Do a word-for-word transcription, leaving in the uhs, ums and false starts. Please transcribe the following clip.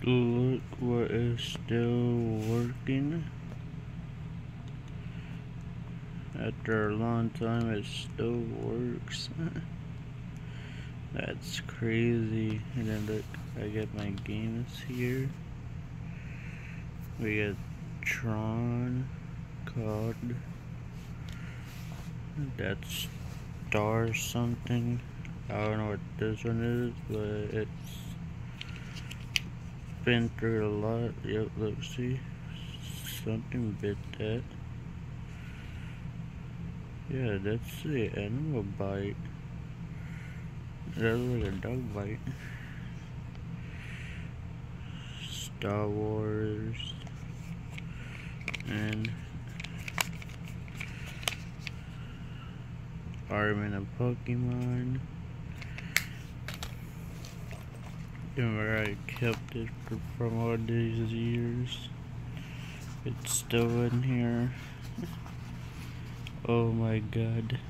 Look what is still working. After a long time, it still works. That's crazy. And then look, I get my games here. We get Tron, C O D. That's Star something. I don't know what this one is, but it's been through a lot. Yep, look, see? Something bit that. Yeah, that's the animal bite. That's like a dog bite. Star Wars. And Armin of Pokemon. And where I kept it for, from all these years. It's still in here. Oh my god.